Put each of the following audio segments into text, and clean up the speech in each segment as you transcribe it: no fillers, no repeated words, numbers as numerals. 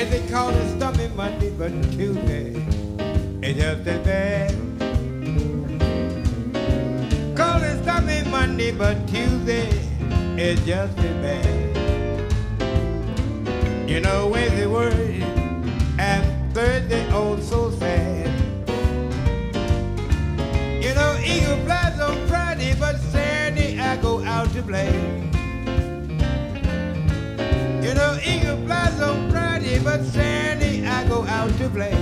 Yes, they call it stormy Monday, but Tuesday is just as bad. Call it stormy Monday, but Tuesday is just as bad. You know, Wednesday worried and Thursday oh so sad. You know, eagle flies on Friday, but Saturday I go out to play. You know, eagle flies on Friday, but Saturday I go out to play.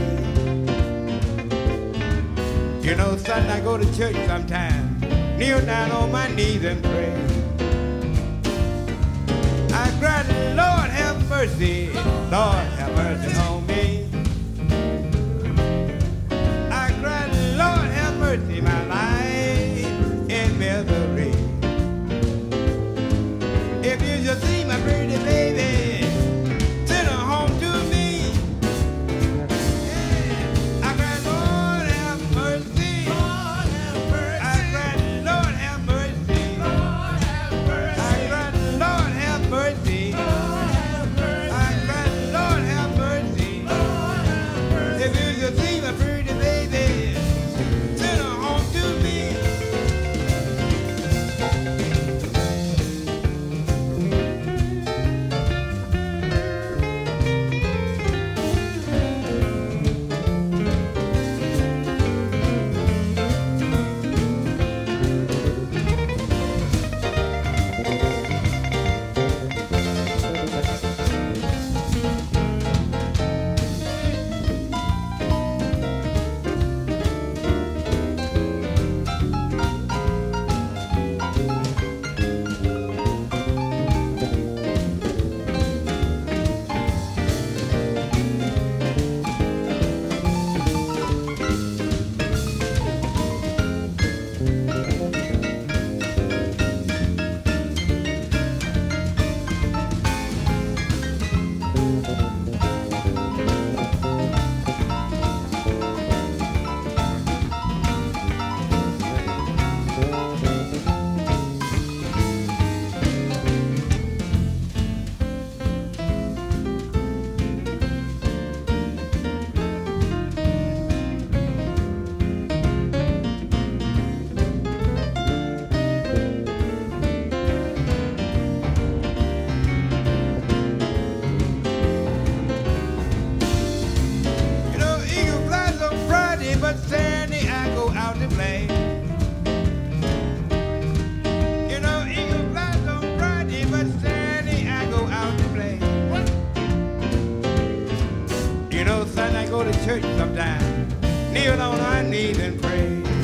You know, Sunday I go to church sometimes, kneel down on my knees and pray. I cried, Lord have mercy, Lord have mercy on me. I cried, Lord have mercy, my life in misery. If you just see my pretty baby, send her home to me. Yeah. I cried, Lord have mercy. Lord have mercy. I cried, Lord have mercy. Lord have mercy. I cried, Lord have mercy. Lord have mercy. I cried, Lord have mercy. Lord have mercy. If you just see my pretty baby, send her home to me. But Saturday I go out to play. You know, eagle flies on Friday, but Saturday I go out to play. You know, Sunday I go to church sometimes, kneel on my knees and pray.